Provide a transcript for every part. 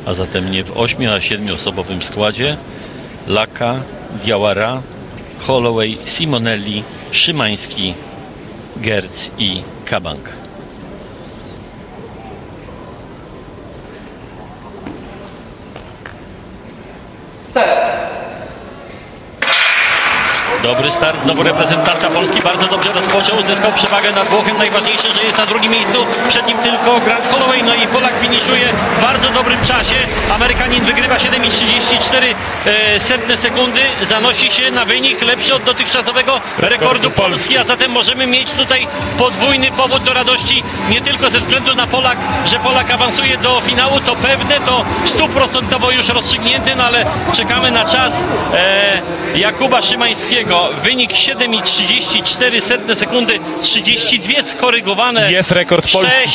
a zatem nie w 8, a 7-osobowym składzie. Laka, Diawara, Holloway, Simonelli, Szymański, Gerc i Kabank. Dobry start, znowu reprezentanta Polski bardzo dobrze rozpoczął, uzyskał przewagę nad Włochem. Najważniejsze, że jest na drugim miejscu, przed nim tylko Grant Holloway, no i Polak finiszuje w bardzo dobrym czasie. Amerykanin wygrywa 7,34 sekundy, zanosi się na wynik lepszy od dotychczasowego rekordu Polski, a zatem możemy mieć tutaj podwójny powód do radości, nie tylko ze względu na że Polak awansuje do finału, to pewne, to 100% już rozstrzygnięty, no ale czekamy na czas Jakuba Szymańskiego. Wynik 7,34 sekundy, 32 skorygowane. Jest rekord Polski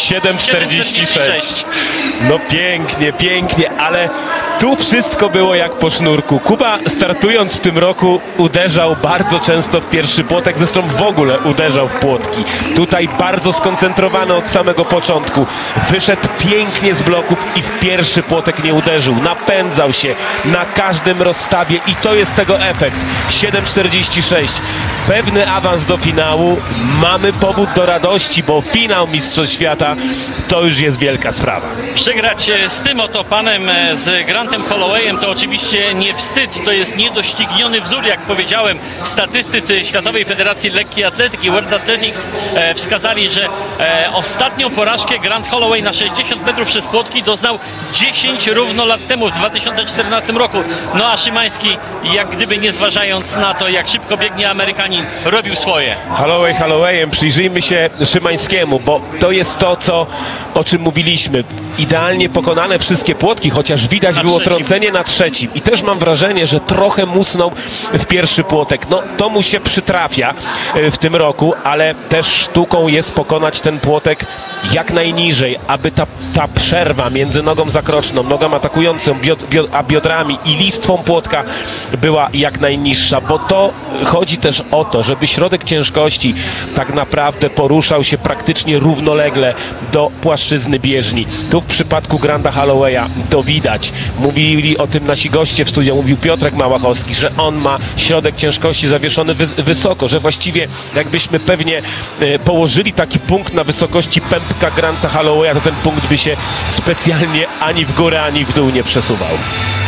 7,46. No pięknie, pięknie, ale tu wszystko było jak po sznurku. Kuba, startując w tym roku, uderzał bardzo często w pierwszy płotek, zresztą w ogóle uderzał w płotki. Tutaj bardzo skoncentrowany od samego początku. Wyszedł pięknie z bloków i w pierwszy płotek nie uderzył. Napędzał się na każdym rozstawie i to jest tego efekt. 7,46. Pewny awans do finału. Mamy powód do radości, bo finał Mistrzostw Świata to już jest wielka sprawa. Przegrać z tym oto panem, z Grantem Hollowayem, to oczywiście nie wstyd, to jest niedościgniony wzór, jak powiedziałem. Statystycy Światowej Federacji Lekkiej Atletyki, World Athletics, wskazali, że ostatnią porażkę Grant Holloway na 60 metrów przez płotki doznał 10 równo lat temu, w 2014 roku. No a Szymański, jak gdyby nie zważając na to, jak szybko biegnie Amerykanin, robił swoje. Holloway Hollowayem, przyjrzyjmy się Szymańskiemu, bo to jest to, o czym mówiliśmy. Idealnie pokonane wszystkie płotki, chociaż widać było trącenie na trzecim. I też mam wrażenie, że trochę musnął w pierwszy płotek. No to mu się przytrafia w tym roku, ale też sztuką jest pokonać ten płotek jak najniżej, aby ta przerwa między nogą zakroczną, nogą atakującą, a biodrami i listwą płotka była jak najniższa, bo to chodzi też o to, żeby środek ciężkości tak naprawdę poruszał się praktycznie równolegle do płaszczyzny bieżni. Tu w przypadku Granta Hollowaya to widać. Mówili o tym nasi goście w studiu, mówił Piotrek Małachowski, że on ma środek ciężkości zawieszony wysoko, że właściwie jakbyśmy pewnie położyli taki punkt na wysokości pępka Granta Hollowaya, to ten punkt by się specjalnie ani w górę, ani w dół nie przesuwał.